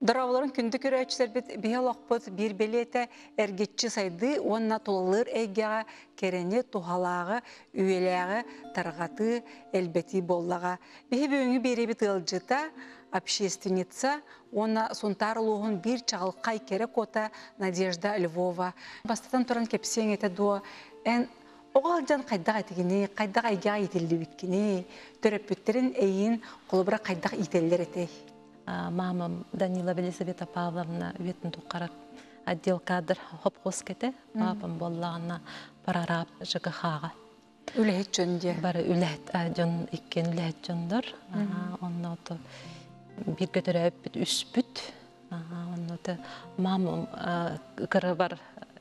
Дыравларын күнді көрәчілер биялақпыт бір белеті әргетші сайды, онна толылыр әйгеға, керене тухалағы, үйеләғы, тарғаты, әлбәті боллаға. Бихе бөңі беребет ылжыта, общественница, онна сонтарлығын бір чағылқай керек ота Надежда Львова. Бастатан тұран кепсең еті дуа, ән оғал жан қайдақ етігіне, қайдақ әйгеға етелі біткіне, төрөппеттерін әйін қолыбыра қайдақ етелер етей. Мамам Данила Елизавета Павловна үетін тұққарат отдел кадр хопқос кете, папам боллағына парарап ЖКХ-ға. Үләйт жөнде? Бары үләйт, жон ikкен үләйт жондар. Онны оты бір көтірі өппіт, үспіт. Онны оты мамам кірі бар.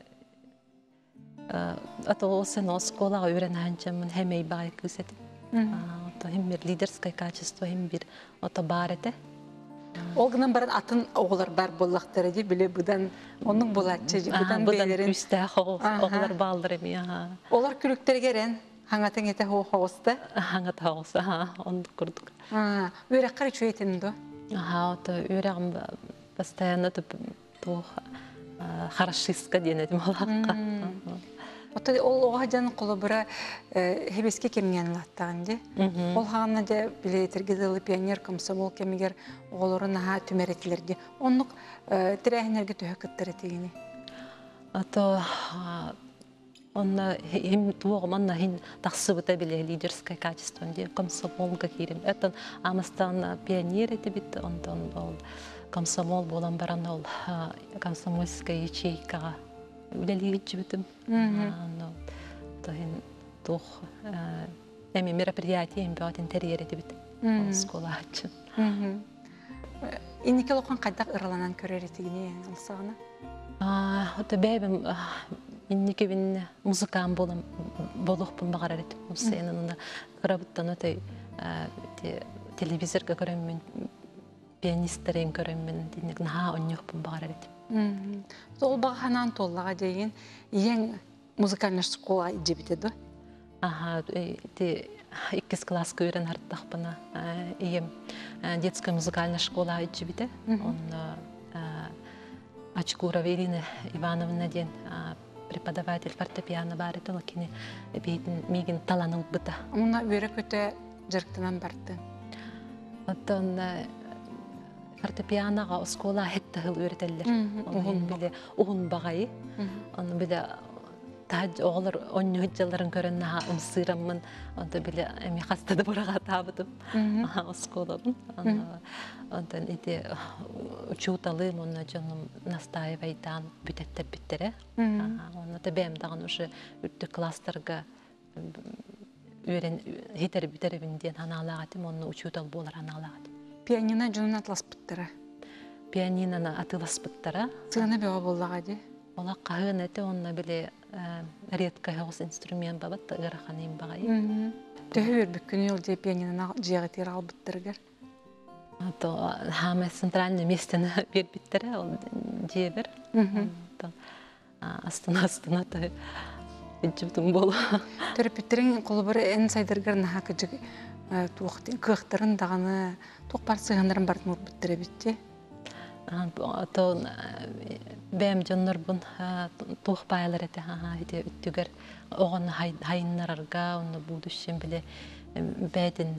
Аты осын осколаға өрен әнчамын хәмей бағай күсеті. Хем бір лидерскай качество, хем бір оты бар еті. Олғынан барын атын оғылар бар боллақтары де біле бұдан оның болатшы, бұдан бейлерін. Бұдан күсті оғылар балдыр еме. Олар күліктер керен, хаңатын еті хоғысты? Хаңат хоғысты, онды күрдік. Өрек қары чүй етінді? Өрегім постоянно хорошистка денедім олаққа. Ол оға жанын қолы бұра хебеске кемген латтағынде. Ол хағанна да білетергеділі пионер комсомол кемегер оғылырын аға түмәретілерде. Онлық тірәхінерге түйі күттірі тегіне? Онна хим туоғым, онна хин тақсы бұта біле лидерскай качествонде комсомолға керем. Әттін амыстан пионер еті бітті, ондан ол комсомол болан баран ол комсомольская ячейкаға үлелегет жібітім. Әме мероприятие әмбеғат интерьер еті бітім. Скола ачын. Инекел оқан қайдақ ұраланан көрер етігіне алсағына? Бәйбім инекевін музыкаан болуқпын бағар әретіп. Сенің қырабыттан өтей телевизорға көріммен, пианистерін көріммен, наға оннеқпын бағар әретіп. Ол бағанан толлаға деген ең музыкальный школа жебетеді? Иккес класска үйрен артақпына ең детская музыкальная школа жебеті. Очкурова Ирина Ивановна ден преподаватель фортепиано бар еді, лакені бейтін меген таланыл бұта. Мұна өрек өте жырқтынан барды? Фортепианоға оскола хетті ғыл өретелер. Оғын бағайы. Оны біле оғылыр оңны хүтжаларын көрін ұмсырамын. Онда біле әме қастады бұраға табыдым осколарын. Ондан еде учуталым, оны жоным настаевайдан бүтеттер біттері. Оны да бәйімдаған ұшы үрді кластарға хетер бітеребінден аналағатым, оны учутал болар аналағатым. Пианино жонын атлас бұттыра? Пианиноны атылас бұттыра. Сығыны беға болаға де? Ола қағын әті, онына біле редка ғыз инструмент бабатты ғырақанайым бағай. Төхі өрбік күні ол де пианиноны жиға тер ал бұттырығыр? Хамы центральный местені бер біттірі, ол жебір. Астына үджібдің болу. Төріпеттерің қолы бір ән сайдырғыр наға күжік кықтырын дағаны тоқ бар сығандырын бардың ұр бүттірі бітте? Бәм жонлар бұн тоқ байлар әті үттігер оғаны хайынларарға, оны бұдышын біле бәдін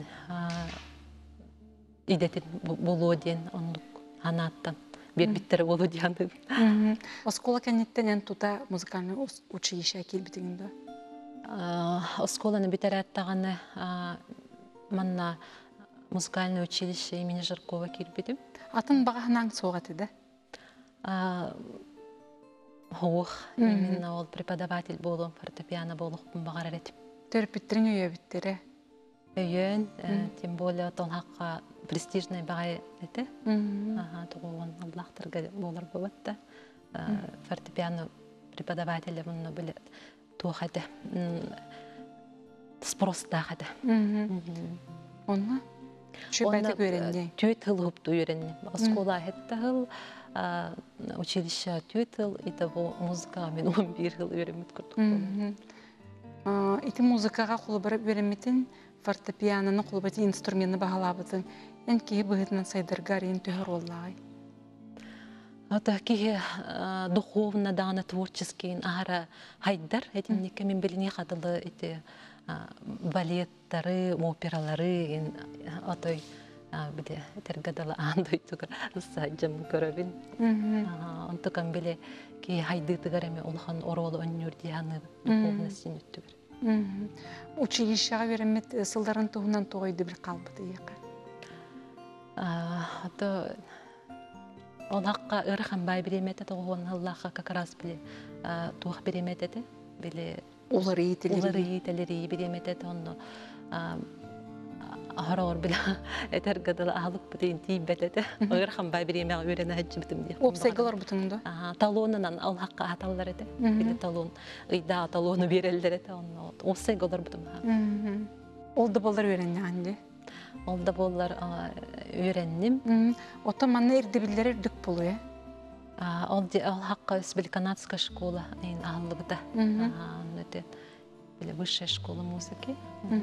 идетін болу ден, оны анаттан бер біттері болу дейінді. Оскола кәнеттен ән тута музыкальный училище әкел бітігінді? Осколаны бітер әттағаны манна музыкальное училище имени Жаркова кирбедим. Атын бағанан соғат еді? Хоқ, именно ол преподаватель болуым, фортепиано болуқпын бағар әретіп. Төріпіттерін өйе біттері? Өйен, тем более ол хаққа престижный бағай әті. Тұғылған Аллахтарға болар болатты. Фортепиано преподавателі бұны білі туық әті. Спрос дағады. Онна? Шөбәді көрінде? Түйет ғыл ғыпты үйренне. Оскола әтті ғыл, училище түйет ғыл, еті музыкаға мен 11 ғыл үйренмет күрдік. Еті музыкаға қолы бірі үйренметін, фортепианоны қолы бірі инструменті бағалабыдың. Ән кейі бұғытынан сайдырғар ең түйір олағай? Это ки духовно даны творческий ара хайдар этим никем мен белине хадылы эти балеттары, опералары атой биде тергадала андой тугар саджам көрөбин. Онто кам беле ки хайды тыгареме улхан оролу өннүр дияны духовно синүттүгөр. Училищеға беремет сылдарын туғынан тоғайды бір қалбыды еқі. Ото ол хаққа ырхан бай береметі тоғуын Аллахқа как раз біле туақ береметеді. Біле Олары етелері береметеді. Оны Ахарор біле әтер ғадылы ағылық бұдейін тейін бәтеді. Ырхан бай беремеға өрені әджі бітім де. Опсайғалар бұтыңды? Талонынан ол хаққа аталар еді. Біле талон, ұйда талоны берелдер еді. Опсайғалар бұтым. Олды болар өрені әнде? Олды болар өреннім. Ота манна ердебілдері үрдік болу, е? Ол хаққа өсбіл канадская школа ағылығыда. Высшая школа музыки.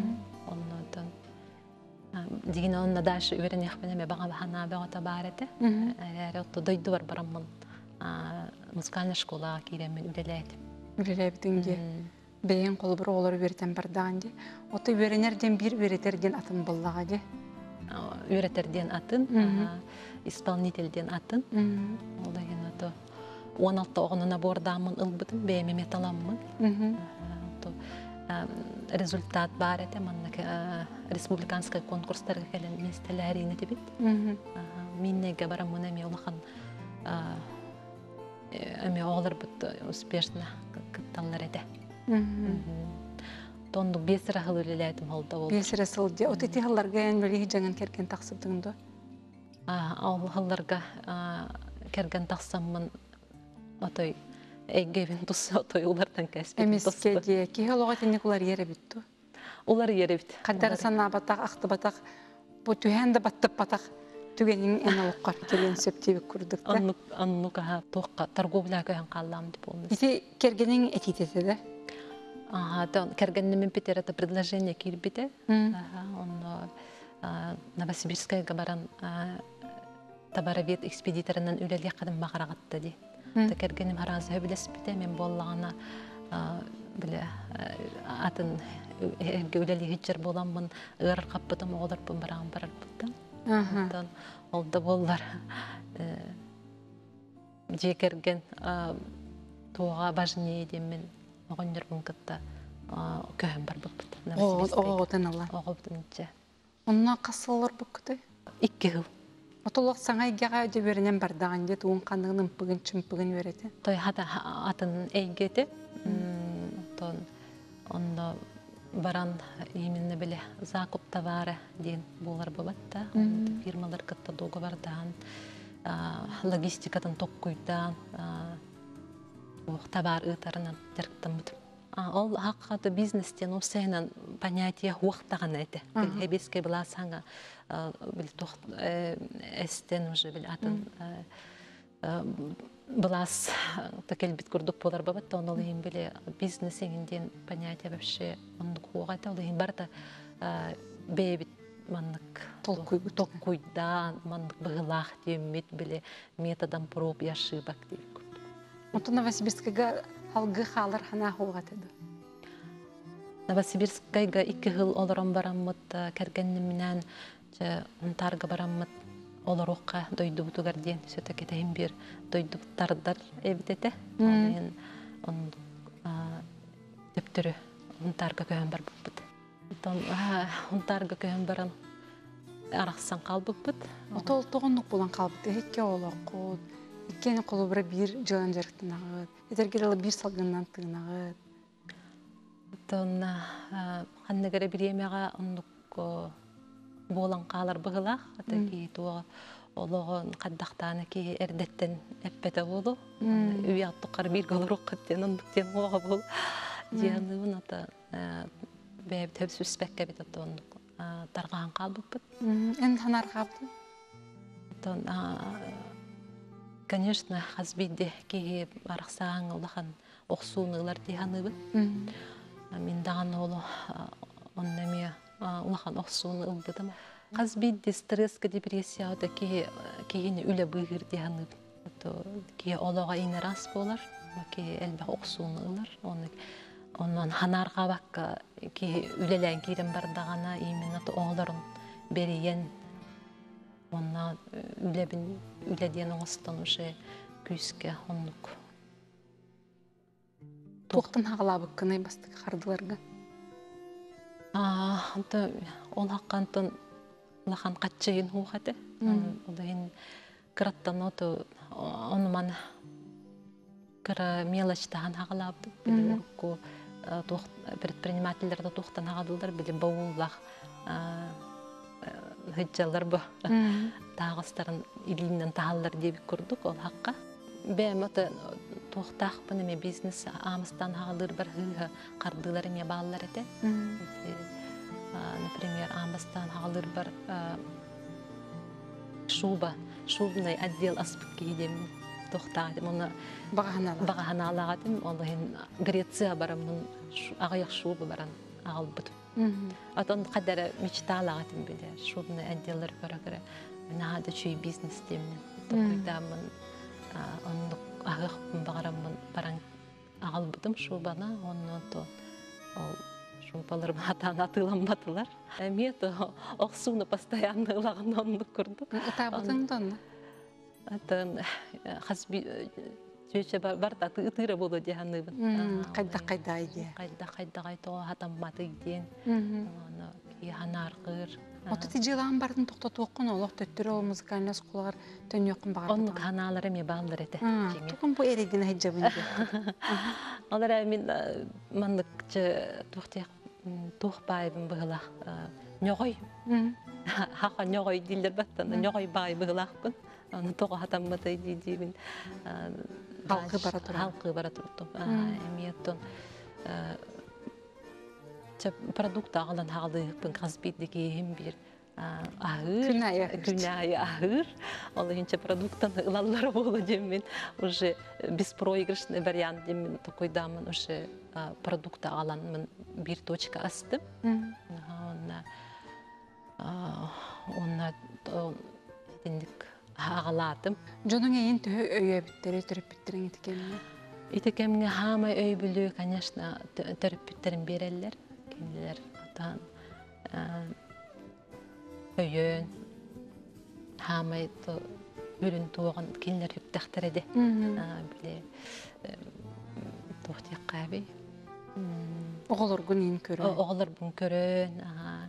Деген онна дальше үйрен яқпенеме баға бағана бағата бар еті. Әрі дойды бар барамын. Музыкальная школаға кейремен үрелейді. Үрелейбітінге. Бәйен қолы бір олар үйретен бардаған де. Ота үйренерден бір үйретерден атын боллаға де. Үйретерден атын, исполнительден атын. Ол деген ото 16 оғынына бордамын ұлбытым, бәйеме металамын. Результат бар еті, маннық республиканскай конкурстарға кәлін местелі әрейіне дебет. Миннеге барамын әме олақан әме оғылар бұтты успешна күтталар еді. Тондық бесір ақыл өлеләйтім олда ол. Бесір ақыл де. От еті ғыларға ән бөлі жаңын керген тақсыбдыңды? Ол ғыларға керген тақсамын отой Эггевин тусы отой улардан кәспетін тұсты. Әмеске де, кейі олуға тенек олар ері бітті? Олар ері бітті. Қаддар сана батақ, ақты батақ, бұ түйәнді баттып батақ, түгенің ән олыққар келен сөптебік күрдік. Аннуға тоққа торговля көйін қалам деп олмыз. Ете кергенің әтететі де? Кергеннемен петереті предложение кирбіті. Новосибирскайға баран табаравет экспедиторынан үлелі қадым мағарағатты де. Кергенім аразы өбілес біте, мен болағына атын үлелі хитчер боламын, ұрыр қаппытым, оғыларпын барағын барар бұттын. Олды болар же керген туға бажыне едемен оғыныр бұнқытта көйін бар бұппыт. Оғытын ала? Оғытын че. Онына қасылар бұққыды? 2 жыл. Отолық саңа егеға өде өрінен бардаған де, туын қандығын ұмпығын, чүмпігін өреті? Той хада атын әйгеті. Онда баран именно біле закуп товары дейін болар бұбатта. Фирмалар кітті доғы бардан, логистикатын тоқ көйдан, товар ұйтарынан терктім бұд. Ол хаққаты бизнестен осайынан понятие уақтаған әйті. Әбеске бұла саңа әстен уже атын бұлас тәкелбет күрдік болар бабатта, оны олығын біле бизнес еңінден понятие вообще ондық оғайта, олығын барда бәйбет маннық тоқ көйдан, маннық бұғылақ деймет біле методан проб яшыбак дейіп күрдік. Онты Новосибирскайға алғы қалар хана хоғатыды? Новосибирскайға 2 жыл оларым бараммыт, кәргеннімінен ұнтарға бараммыт, олар оққа дойды бұтығарден, сөті кетейін бір дойды бұттардар әбітеті. Төптірі ұнтарға көйін бар бұппыт. Ұнтарға көйін баран арақсан қал бұппыт. Отол тоғынлық болан қал бұппыт, әкке олы қод. Иккені қолы бірі бір жылан жарықтың ағыд. Етергелі бір салғыннан тұғын ағыд. Қаннығыры бір емеға ұндық болан қалар бұғылақ. Атаки туға олығын қаддақтаны ки әрдеттен әппеті болу. Үй аттыққар бір қолыр оқыттен ұндықтен оға бол. Дияңығын ата бәйбі төбісі үспәкке бет аты ұндық тарғаған қал бұппыт. Ән ханар қабды? Конечно, хазбиде ки арақсаң олахан оқсуынығылар дейханы бұд. Мен даған олы оннаме олахан оқсуыны ұлбыдым. Хазбиде стресска депрессия ода кейіне үлі бұғыр дейханы бұд. то ки олога инерас болар, ки элбе оксуунылар. Оннан ханарга бакка ки үлелен кирен бардагана именно то оолорун бериен онна үледен оңостон уше күскө оннук. Туқтан хағалабы кынай бастық қардыларға? Ол хаққантын лахан қатчайын хуғаты. Олайын кыраттан оту оныман кыра мелочтахан хағалабды. Білі ұрықку предпринимательлерді туқтан хағадылдар. Білі бауыллақ хыджалар бұ. Тағыстарын илиннен тағалдар дебік көрдік ол хаққа. Бәм оты туқтақ бұны бизнес амыстан хағалыр бір хыға қардылары ме балалар еті. Например, амыстан хағалыр бір шубный отдел аспық кейдем туқтағадым. Оны бағаханалағадым. Олығын Греция барамын ағаяқ шуба баран ағал бұдым. Отын қадары мечталағадым біле. Шубный отделлар көрі нағады чүй бизнес демін. Тоқойдамын. Онлық ағықпын бағарамын баран ағал бұдым шубана. Онын шубалар батан атылан батылар. Әмет оқсуны постоянно ұлағын онлық көрдік. Табытыңды онны? Атын қасби жөйше барда ұтыры болу дегенныбын. Қайда айде? Қайда қайда хатамматы иден. Ханар қыр. Оты тежелаған бардың тоқтату оқын олық төттірі ол музыкальный сколағар төнне оқын бағар. Оның ханалары ме бағылар еті. Тұқын бұл әрейден әйджабын де. Олар әмін маңдық тұқпайбын бұғылақ. Нөғой. Хақа нөғой дейлер баттан. Нөғой бай бұғылақпын. Оны тоғы хатамматы дейбін. Халқы бара тұрды. Халқы бара тұрды. Әметтен продукт ағылан хағалығықпын қазбейдігі ең бір күнайы ағыр. Ол енче продукттан ұлалары болу деммен. Уже беспроигрышный вариант деммен токойдамын. Уже продукт ағаланмын бір точка астым. Онна дендік ағаладым. Жоның ең түхі өйе біттері түріп біттерін етікеміне? Етікеміне хамай өй бүлі, конечно, түріп біттерін берелер. Кенділер атан өйен, хамай өлін туған кенділер үктәқтір еді. Біле тоқтек қабей. Оғылыр күн ең көрін? Оғылыр күн көрін.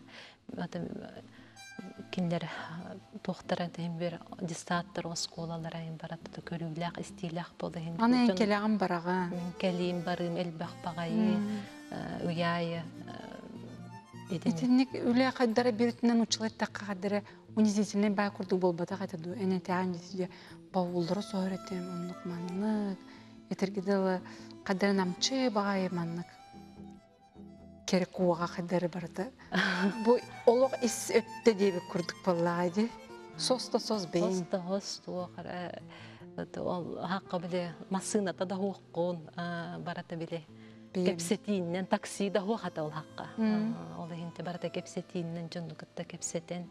Кенділер тоқтарын тәйін бір дистаттыр осколалар айын барады. Көріліғ, істейліғ болды. Аны ең келеғін бараға? Мен келейін барым, әлбәқ бағайы, ұяйы. Итинник үлі қайдары берітінен ұчылайды таққа қадыры унизительный бай күрді болбата қайтады. Әне тәғын жетіде бауылдыры соғыретем, онлық маннық. Етергеділі қадыры намчы бағайы маннық. Керек қуаға қадыры барады. Бұл олық іс өпті дебі күрдік болағайды. Соста сос бейін. Соста оғыр. Ол хаққа біле масыната да оққын барады біле. Кепсетиннен таксида хуақата ол хаққа. Ол енте барата кепсетиннен жонлықытта кепсетен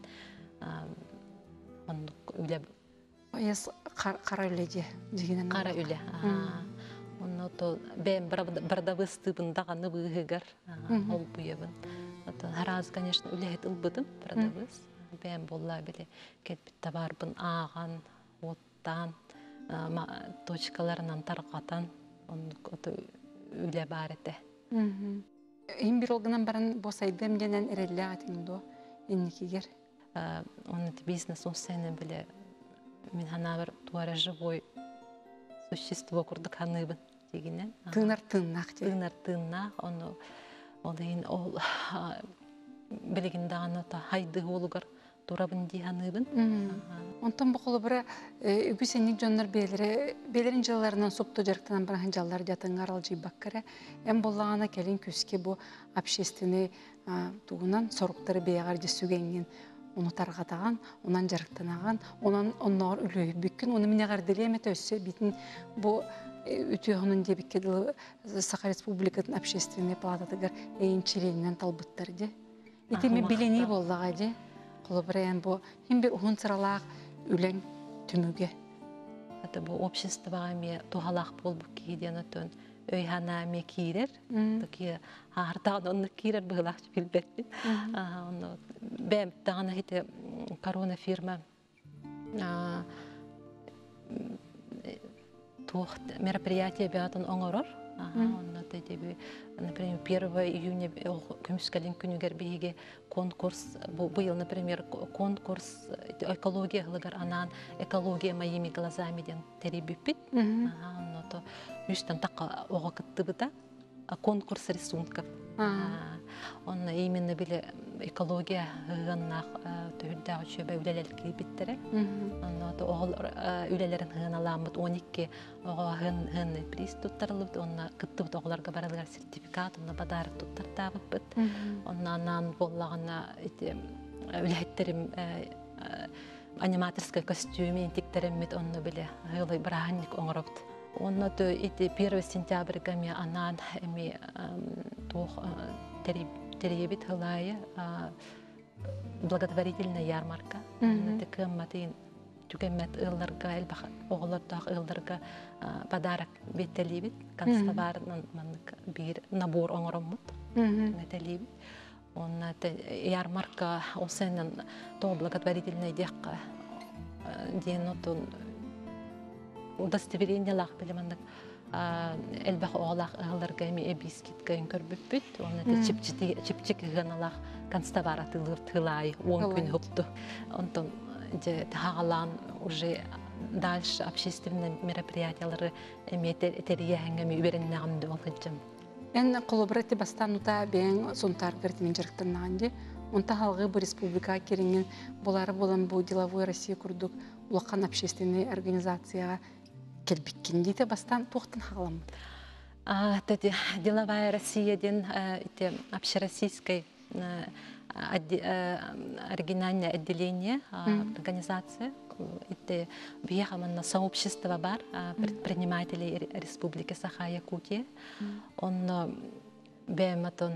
ондық үлі. Ойыз қара үледе дегенен? Қара үлі. Оны бәйін барда выстыбындағаны бұғығар ол бұйабын. Хараз, конечно, үліғет ұлбыдым барда выз. Бәйін болла біле кетбітті барбын аған, оттан, точкаларынан тарқатан. Үлі бар еті. Ең бір олғынан барын босайдым денен әрелі ағатыңды еннекегер? Оны бизнес осыны біле мен хана бір туары живой существо күрдік ханыбын дегенен. Тыңар-тыңнақ де? Тыңар-тыңнақ. Ол ең ол білігіндағаны хайды олығар турабын дей ханыбын. Онтан бұқылы бірі үгі сенік жонлар белерін жыларынан сұпты жарықтанан бараған жаллар жатыңар алжи баққары. Әм болағана кәлін көске бұл общественный туғынан сорықтары бейағар жесугенген оны тарғатаған, онан жарықтанаған, оннағар үлі бүккін, оны міне ғардылы әмет өсі бетін бұл үтіғының дебіккеділі Саха Республикатын общественный палататығар әйін чиленінен талбыттар де. Етеме білені болдаға де. Қолы бір әйін бұл, ең бір ұғын сыралақ үлән түміге. это бу обществоға ме тухалақ болбу кейден өтөн өйхана ме кирер, такие артаган онны кирер быйлак билбетпит. Онно бем таганы хите корона фирма тух мероприятие бятын оңорор. Онно тетеби, например, 1 июня көмүскалин күнүгер биге конкурс, быйыл, например, конкурс экология гылыгар анан экология моими глазами ден терибиппит. Онно то үстөн такка ого кыттыбыта конкурс рисунков. Онно именно биле экология гыннак төһүрдәг чөбө үлелер кирбиттере. Онно то ол үлелерин гыналамыт 12 ого гын приз туттарылып, онно кыттыбыт огларга баралар сертификат, онно бадар туттартабыт. Оннан боллагана эти үлеттерим аниматорская костюме интиктеремит, онно биле гылы браганник оңоропт. Онно то эти 1 сентябрьга ми анан эми тох теребит хылайы благотворительная ярмарка. Это кымматын түгеммет ылларга элбах оголордах ылларга подарок бетелибит. Канстабарнын маннык бир набор оңороммут. Метелибит. Онна ярмарка осенен то благотворительная декка денотун удостоверение лах билемандык элбах оолах ылларга эми эбискит кайын көрбүппүт. Онна чипчик гыналах канстабара тылай 10 күн хопту. Онтон же тагалан уже дальше общественные мероприятиялары эми терияңами үбереннагымды болчум. Эн коллаборатив бастанута бен сонтар кертимен жарыктанганды. Онта халгы бу республика керенген болары болан бу деловой Россия курдук улакан общественный организацияга келбиккен дейте бастан тоқтын хагалам. Деловая Россия ден общероссийской оригинальное отделение организация. Это на сообщество бар предпринимателей Республики Саха-Якутия. Он бематон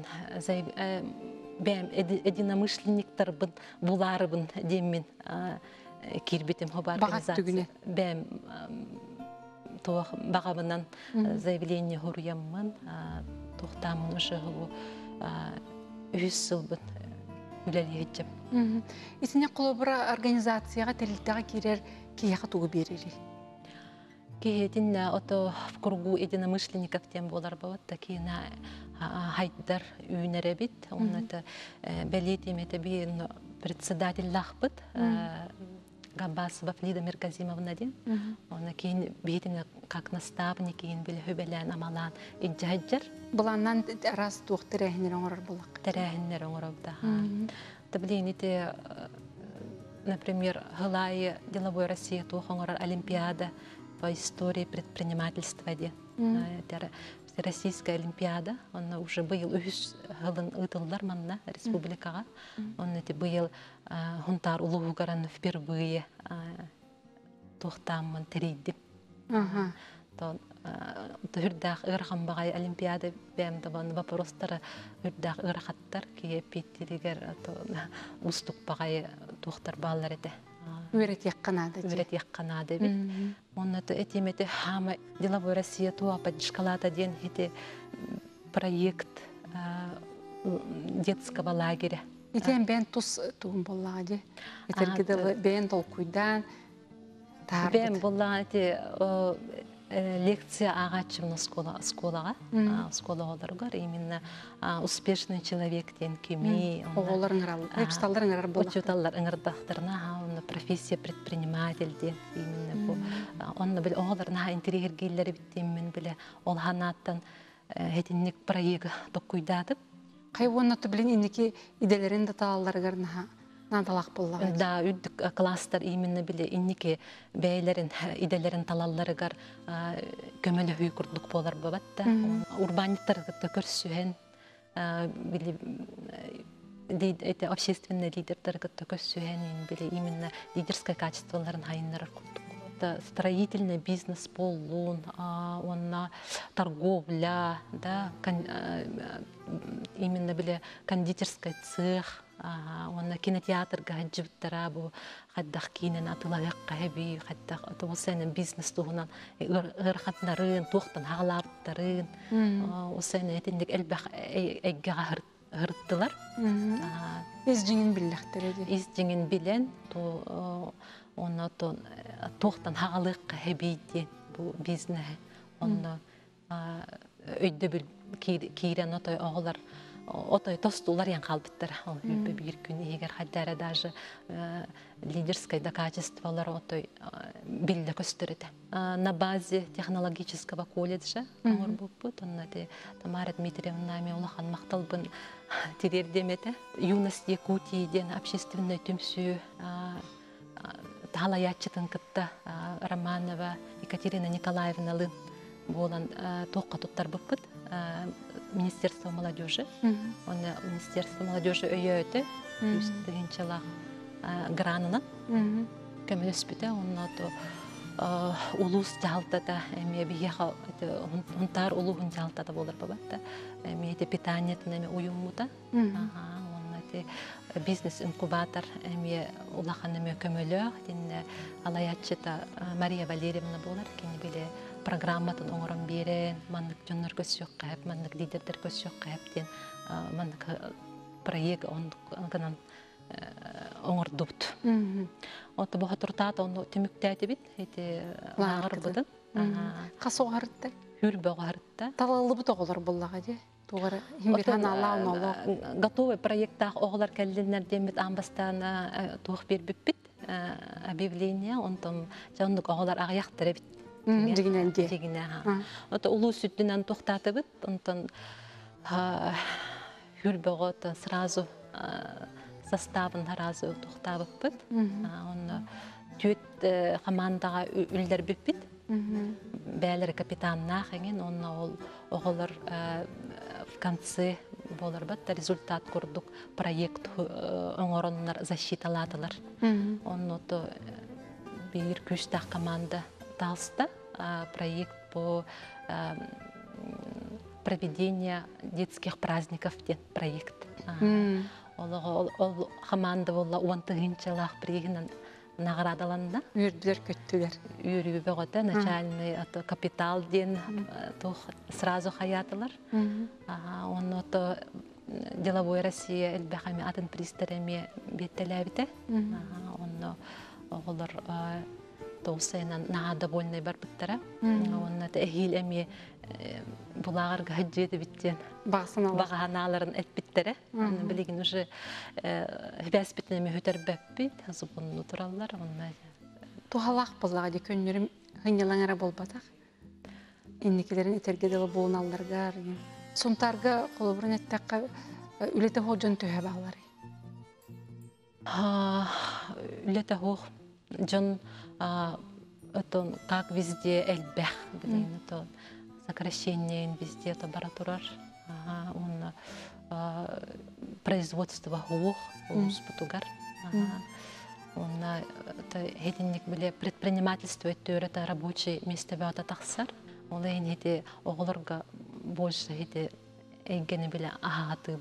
единомышленник тарбын буларыбын демин кирбитим хоба организация. Бем тох багабынан заявление хуруямман тохтамын уже ху 100 сылбын үлелегечем. Исине коллабора организацияга телилтага кирер кияга тугу берери. Киетин ото в кругу единомышленников тем болар бават такие хайдар үйнеребит. Он это белитим это би председатель лахбыт Габбасова Флида Мерказимовна ден. Он кейін бейтіне как наставник, кейін білі хөбелән амалан иджаджар. Бұланнан раз туқ тірәхінер оңырар болақ? Тірәхінер оңырар да. Таблин, это, например, Галайя Деловой России туқ оңырар Олимпиада по истории предпринимательства ден. Это Российская Олимпиада, он уже был ытылдар манна республикага. Он эти был хунтар улугугаран впервые тохтамман теридип. То хүрдах ырхамбагай Олимпиада бем табан вопростары хүрдах ырхаттар кие питтилигер то устукпагай тохтар баллар эте. Үйрет яққанады. Үйрет яққанады бит. Он это этимете хама Деловой Россия туа подшкалата ден эти проект детского лагеря. Итен бен тус тугун боллади. Этергидел бен толкуйдан тарбыт. Бен боллади лекция агачымна сколага. Сколагаларга именно успешный человек ден кеми. Оголарын ыралы. Учталларын ырар болак. Учталлар ыңырдахтарна, он профессия предприниматель ден именно бу. Он бил оголарна интерьергиллери биттиммен биле ол ханаттан хетинник проект токуйдатып. Хайвоннаты билен инники иделерин да таалларыгарна надалак боллага. Да, үддік кластар именно биле инники бәйлерин, иделерин талалларыгар көмөлі хүй күрдік болар бабатта. Урбаниттар көрсүхен, это общественные лидердар көрсүхен, именно лидерское качестволарын хайынларар күрдік. Это строительный бизнес, полун, торговля, да, именно биле кондитерский цех, Онна кинотеатрга хаджибыттара бу хаддах кинен атылагак кайби хаддах отосен бизнес тугунан ырхатнарын туктан хагалаптарын осен этиндик элбах эгга хырттылар. Изжиңин биллахтереди. Изжиңин билен то онна то туктан хагалык кайби бу бизнес. Онна өйдө бил кирен отой оголар отой тостулар ян калбыттар. Ол бир күн егер хаддара даже лидерское качестволар отой билде көстөрөтө. На базе технологического колледжа Орбупут, онна де Тамара Дмитриевна ми улахан макталбын тирердемете. Юность Якутииден общественный түмсүү талаячытын кытта Романова Екатерина Николаевна лын болан тоққа туттар быппыт Министерство молодежи. Оны Министерство молодежи өйөті үстігіншілақ гранынан көмөлөспүтэ. Онна то улус жалтада эме бияха унтар улугун жалтада болар бабатта. Эме те питаниятын эме уюммута. Онна те бизнес инкубатор эме улахан эме көмөлө. Тинне алаячыта Мария Валерьевна болар кени биле программатын оңорон берен, маннык жоннор көсөк кайып, маннык лидердер көсөк кайыптен, маннык проект ондан оңордубут. Оты бу хатуртат оны түмүктәти бит, эти лагырбытын. Касогарытта. Хүл багарытта. Талаллы бут оголор буллага де. Тугары химбир ханалаа ноло. Готовый проекттах оголар келдинер демит амбастана тух бербиппит. Объявление онтон жоннук оголар агаяктыр бит. Дегенде. Ота улуу сүттүнөн токтатыбыт, онтон хүрбөгөт сразу составын сразу токтабыппыт. Онно түт командага үлдер биппит. Бәлер капитанна хенген, онно ол оголор в конце боларбат результат курдук проект оңороннар защиталатылар. Онно то бир күчтак команда Талста проект по проведению детских праздников, проект. Ол команда болла уантыгынчалах приигинен наградаланна. Үрдүлөр көттүлөр. Үрүбөгөтө начальный капитал ден сразу хаятылар. Онно деловой Россия элбахами атын пристарами беттелебите. Онно оголор Тоусайнан нада больной барбыттара. Онна эхил эми булагарга хаджети биттен. Баганаларын этбиттере. Онна билигин уже хбаспитне ми хөтербеппит, азыбынны тураллар. Онна тухалак буллага де көннөрүм хыйнялаңара болбатак. Инникелерин этергедели бууналларга, сунтарга колобурун эттакка үлете хожон төһө баглары. Үлете хох жон это как везде эльбэх, блин, это сокращение везде это баратурар, он производство хох, успутугар, он это хединник были предпринимательство это рабочие места в атахсар, он эти оглорга больше эти эгены были агаты.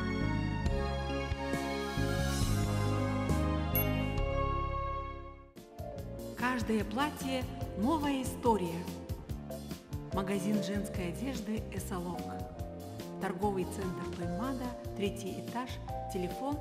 Каждое платье – новая история. Магазин женской одежды «Эсалонг». Торговый центр Тоймада, 3-й этаж, телефон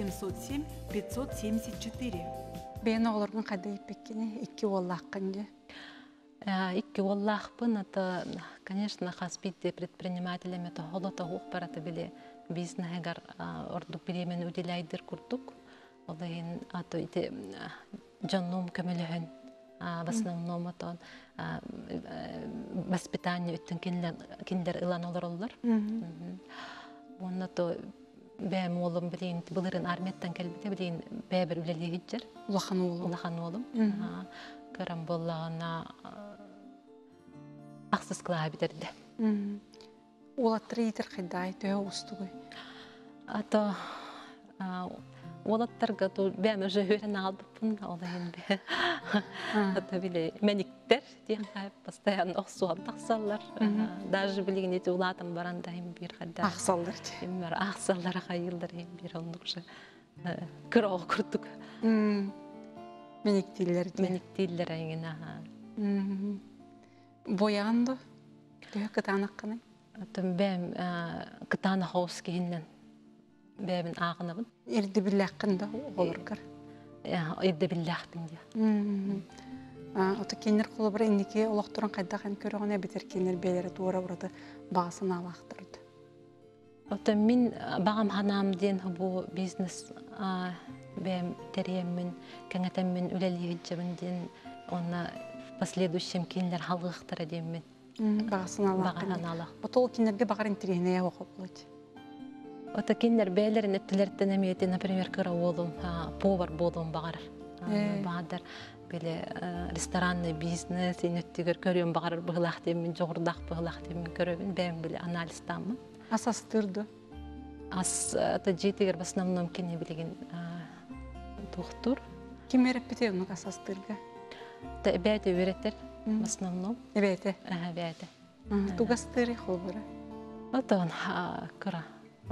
707-574. Бен оғылардың қады иппеккені, икки оллаққын де? Икки оллақпын, это, конечно, хаспитте предпринимателями, это холота хуқпараты біле бизнесгар орду перемен уделяйдыр күрдік. Олайын, ато ите жанном көмөлөһөн в основном отон воспитание үттүн киндер ылан олороллар. Онна то бәм олым билин былырын армияттан келбите билин бәбер үлелиги жер. Улахан олым. Көрөм боллагана аксыз кылаа битерди. Улаттыр итер кайдай төһө устугуй. Ато Олаттарға бәмі жөйрен алдыппын, олайын бе. Это біле, мәниктер, дейін қайып, постоянно оқсуған тақсалар. Даже білеген еті ұлатым барандайым бір қадда. Ақсалдар де. Ақсалдар қайылдар ең бір ондық жа. Кір оғы күрдік. Мәниктейлер де. Мәниктейлер әйген, аға. Бояғанды? Дөй кытанақ қынай? Бәм кытаны қауыз кейіннен. Бәбін ағынабын. Ерді біләққында олырғыр? Ерді біләқпін де. Оты кенер қолы бір ендеке олақтырын қайдаған көріғіне бетер кенер бәлері туыра бұрады бағасын алақтырды. Оты мен бағам ханам ден бұл бизнес бәм тәрейемін, кәңетемін, үләлі хеджемін ден, оны последующем кенлер халғықтыр әдемін. Бағасын алақтырды. Оты ол кенерге бағар интерегіне оқып болады. Ота киндер бәйлерін өттілерден әмейті, например, кыра олым, повар болым бағар. Бағадар бәлі ресторанный бизнес, өттігер көрем бағарыр бұғылақ демін, жоғырдақ бұғылақ демін көребін, бәйім бәлі анализтамын. Асастырды? Ата жетігер в основном кене білеген тұқтыр. Кем әріп бітеу мұқ асастырға? Бәйті өреттер в основном. Бәйті? Бәйті. Туғастыры қол бұры? Ота он кыра.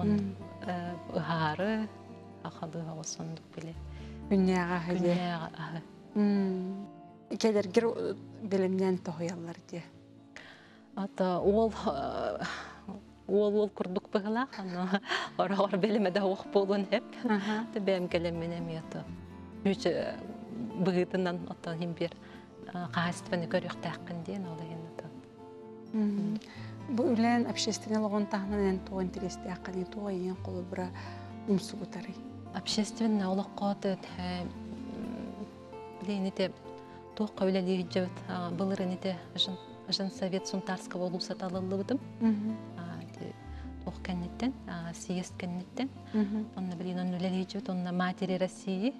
Ұғары, ақалыға осындық біле. Үнняға ғыле. Үнняға ағы. Кәдергер білімнен тоғыялар де. Ол күрдік бұғылақ, орағыр білімеді оқ болуын әп. Бәм кәлемменем ето. Үші бұғытынан бір қағастываны көріқті әққінден олайын ето. Бұл үлән общественный лоғын тағынан ән туға интересті әққаны туға ең қолы бұра ұмсы бұтары. Общественный олық қоғыты білейініте туққа үләлі жауыт бұлырын ете жын совет Сунтарского олуса талылы бұдым. Туқ кәннеттен, съезд кәннеттен. Онны білейін оны үләлі жауыт, онны матери России.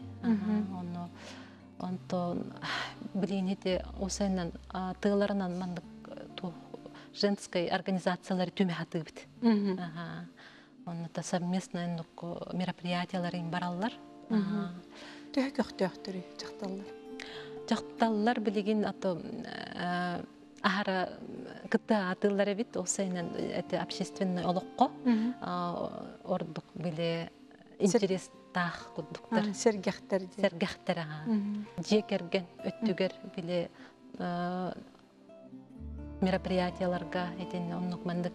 Онтон білейін ете осайынан тығыларынан мандық женской организациялары түме хаты бит. Онда совместно мероприятиялары бараллар. Төһө көктөктөрү жакталлар. Жакталлар билеген ато ахара кытта атыллар бит, осайнан это общественный олоққо. Ордук биле интерес тах кудуктар. Сергехтер. Сергехтер. Жекерген өттүгер биле мероприятияларга этен оннук мандык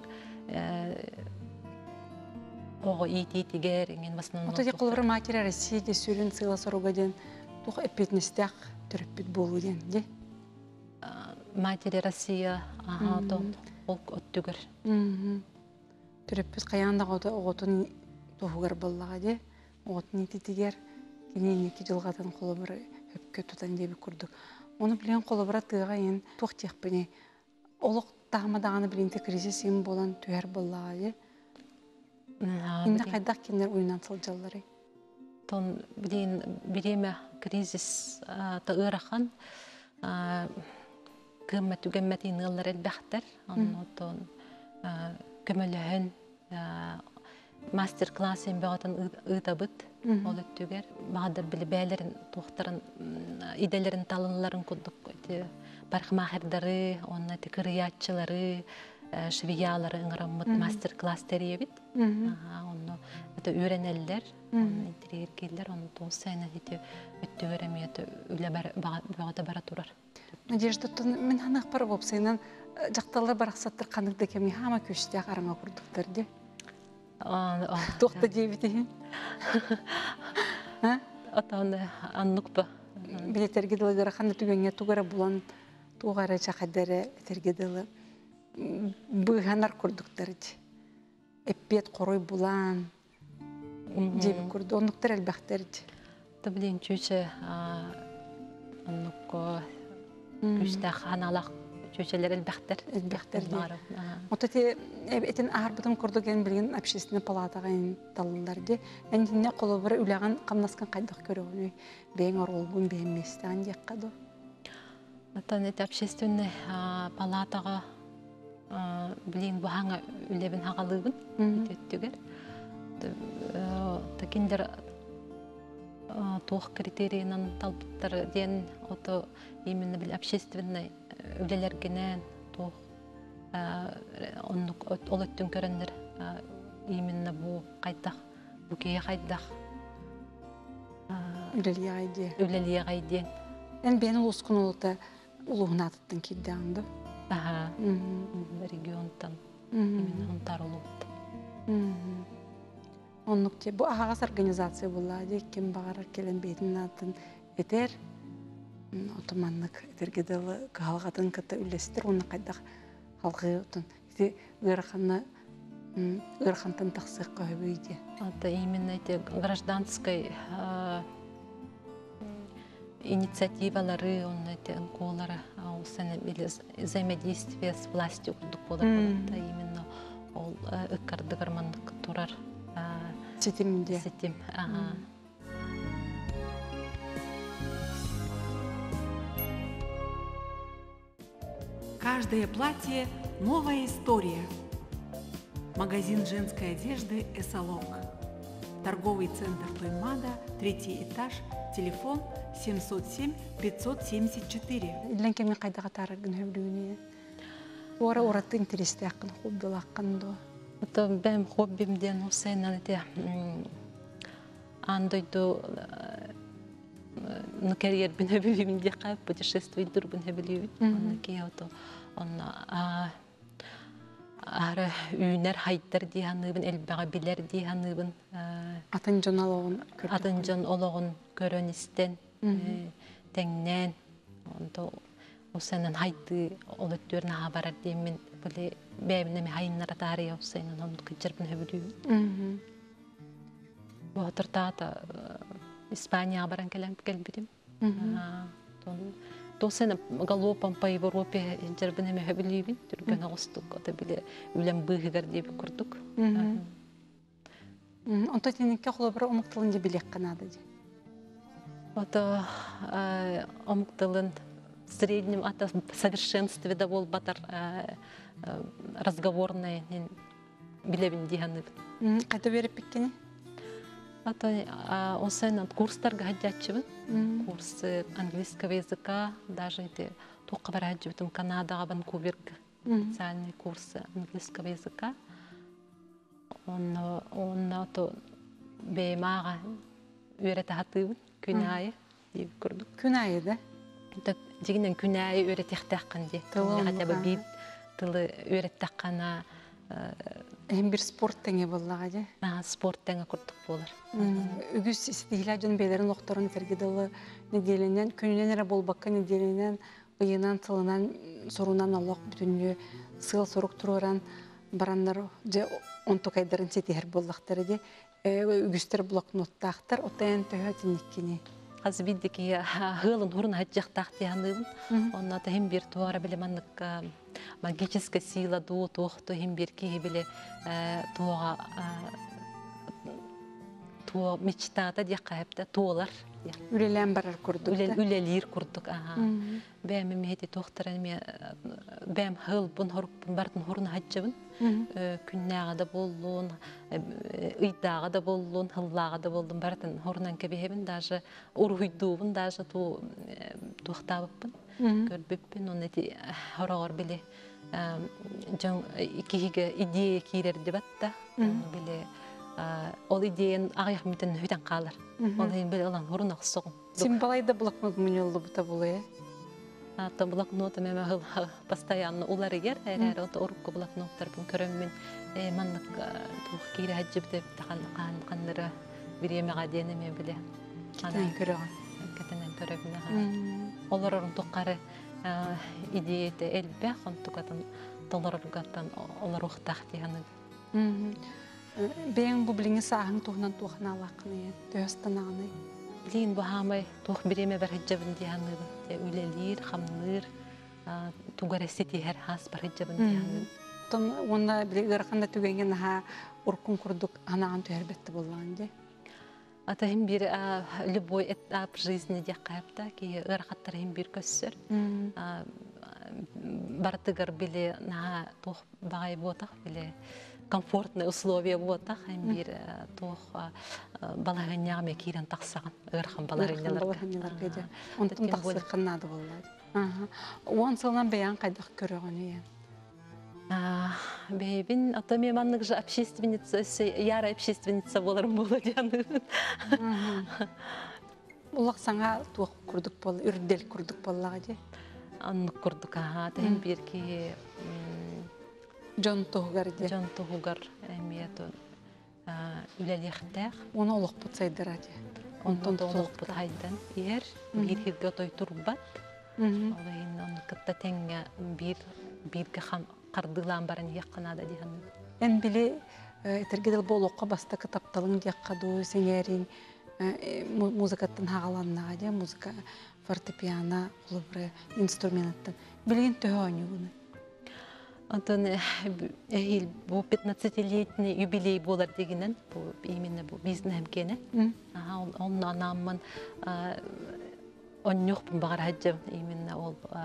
ого ити-тигер инген басынан. Ота деколор матери Россия сүрін сыйла соругаден тух эпетнестях төрөппүт болуден, де? Матери Россия тон ол өттүгер. Төрөппүт каянда оготун тухугар боллага, де? Оготун ити-тигер кенен 2 жылгатан колу бір өпкө тутан деби курдук. Оны билен колу бара тыга ен тух техпене олық тағымадағаны білінті кризис ем болан түйер боллағы, де? Инді қайдақ кендер ойынан сылжалары? Тон білейін біреме кризис тағырақан кыммет үгеммет иңылар әлбәқтер. Тон көміліғін мастер-класс ем бағатын ұйтабыт ол өттігер. Бағадар білі бәлерін, тоқтарын, иделерін талынларын күдік пархмахердары, онна кырыятчылары, швиялары ыңыраммыт мастер-класс теребит. Онно это үйренелдер, интерьер келдер, оны тоғысайна өттігер әмейеті үлі бағыта бара тұрар. Надежда, мен ханақ бар бопсайнан жақталар барақсаттыр қанырды кемей хама көшті ағарыңа құрдықтар, де? Тоқта дейбітеген? Ата оны аннық ба? Билетерге дылығыра қаны түгенге туғара бұлан туғара жақадары әтерге дылы бұғанар құрдықтарды. Эппет қорой бұлан дейбі құрды. Онықтар әлбәқтерді. Білейін чөйші оныққа күшті қаналақ чөйшілер әлбәқтер. Әлбәқтер де. Отаты әтін ағар бұтын құрдыген білген общественный палатағайын талыларды. Әндіне қолы бір үліған қамнасқан қайдық көрігіні бәйін оролғын бәйін местіған дек қаду. Отан әті общественный палатаға білейін бұғаңа үлебін ағалығын өттігер. Такендер туох критериянан талбыттар ден ото именно бил общественный үлелергенен туох оннук олоттун көрөннөр именно бу кайдах букее кайдах үлелие кайден Эн бен улускун улута улугунатыттын киддаңды. Регионтан именно онтар улут. Оннук те бу агас организация була кем багар келен бетин атын этер отоманнык этергедел калгатын ката үлестер уны кайдак халкы отун ити ырхантан таксыкка хөбүйдү. Это именно эти гражданской инициативалары, он эти колары, взаимодействие с властью курдук это именно ол ыккарды гармандык турар Сетимде. Сетим. Каждое платье – новая история. Магазин женской одежды «Эсолог». Торговый центр Тоймада, 3-й этаж, телефон 707-574. Илен кеме кайдага тарыгын хөбүнү. Ора интересте акын хоббилаккандо. Это бем хоббимден усайнан эти андойду на карьер бин хөбүлүм декап путешествий дур бин хөбүлүм. Онна кеото онна ары үйнер хайттар диханыбын элбага билер диханыбын Атынжон ологон көрөнистен теңнен онто усайнан хайты олөттөрүн хабарар деймин биле бэбинеме хайыннара тария усайнан он кычырбын хөбүлүм. Ватыртата Испания баран келбидим. Тосена галопом по Европе жербинеме хөбүлүбүн түргөн агыстык ата биле үлем быгыгар деп курдук. Онто тенекке холобра омуктылын деп билек канады. Ата омуктылын в среднем ата совершенстве да бол батар разговорная билебин диханып. Кайда берип беккени? Ата осен курстарга хаджачыбын. Курсы английского языка, даже эти только врадживым Канада, Ванкувер, специальные курсы английского языка. Он то беймага үйрәтәһатыбын күнәйе дип күрдүк. Күнәйе да? Это дигән күнәйе үйрәтәхтәккән ди. Хәтта бит тылы үйрәтәккәнә бир спорт теңе буллага ди. Спорт теңе күрдүк булар. Үгүс истилажын бейлерин докторун тергедалы неделенен күнүнен эре болбакка неделенен ыйынан тылынан сорунан аллах бүтүнү сыл сорук туруран барандар же онтокайдарын сетихер боллактары ди үгүстер блокноттактар отен төһөтинниккини Азбиддики хылын хурун хаджактак дияныгын онна тахим бир туара билеманнык магическая сила ду тохто хим бир ки биле туга туа мечтата дияқайпта туалар үлелен барар курдук үлелир курдук бэм мехти тохтаран ме бэм хыл бун хорпун бартын хурун хаджабын күннага да боллун ыйдага да боллун хыллага да болдум бартын хорунан кебехебин даже ургуйдубун даже ту тохтабыппын көрбүппүн он эти хорогор биле жон икиге идея кирер дебатта биле ол идеян ағаяқ мүтін хүйтен қалар. Ол ең бәлі олан ұрын ақсоғын. Сен балайда блокнот мүнелі бұта бұлы, Ата блокноты мәмі постоянно улар егер, әрі оты ұрыққы блокноттар бұн көріммен манлық тұқ кейрі әджіп деп қандыры біремеға дені мен біле. Кетінен көріған. Кетінен көріміне. Олар ұрын тұққары идеяты әлбе, қонтықатын толар ұрғаттан олар ұқтақ дейіні. Бәң бұл біліңі сағын тұғынан тұғын алақыны, төстанағыны. Лин бахамай тух биреме бар хиджабын дияны үлелир, хамныр, тугары сети хер хас бар хиджабын дияны. Тон онда билгәрхәндә түгәнгән ха уркун курдук анаган төһәрбәтте булган ди. Ата хим бир любой этап жизни дияқайпта ки гәрхәттәр хим бир көссөр. Бартыгар биле на тух багай ботак биле комфортные условия вот так бир тох балагынняме кирен таксаган ырхан балагыняларга да. Онтон тахсыкканнады боллар. Он салан баян кайдак көрөгөнү. Бейбин атами маннык же общественница, яра общественница боларым болодяны. Улак саңа туак курдук бол, үрдел курдук боллага же. Аннык курдук тен бирки Жон тугар же. Жон тугар эмиету үлелехтер. Оны олок бутсайдыра же. Онтон олок бут хайдан ер бир хирге той турбат. Олайын он кытта теңге бирге хам кардылан барын якканада дихан. Эн биле этергедел болокка баста кытапталың яккаду сеңерин музыкаттан хагаланнага же, музыка фортепиано улубры инструменттан билген төһөнүгүн. Антон бу 15-летний юбилей болар дегенен, бу именно бу бизнесем кене. Он анамман оннюх багар хаджа именно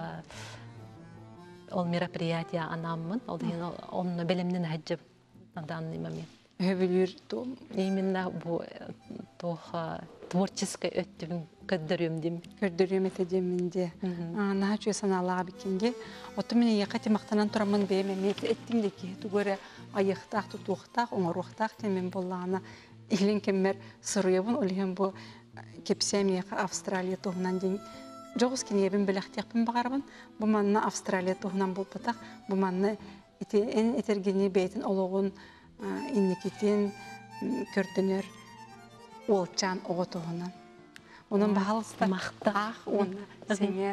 ол мероприятие анамман, он белемнен хаджа на данный момент. Именно бу творческой өттүм көддөрүм этедеминде. Наха чуй саналага бикинге. Оту менен якати мактанан турамын бейме эттимдеки тугөрө айыктак тутуктак оңоруктак темен боллагана илин кеммер сырыйбын олген бу кепсемия Австралия тугунан ден жогус кинебин белектекпин багарбын. Бу манна Австралия тугунан болпатак, бу манна эн этергени бейтин ологун инникитин көрдөнөр олчан оготугунан. Onun bahalısında onu senger.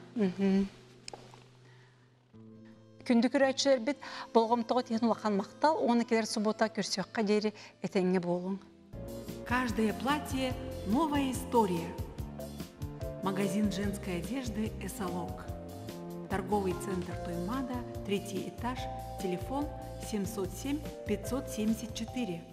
Күндүк үрәтчелер бит болгомтого тиген улахан мактал, оны келер суббота көрсөккө жери этеңге болуң. Каждое платье – новая история. Магазин женской одежды «Эсолог». Торговый центр Тоймада, 3-й этаж, телефон 707 574.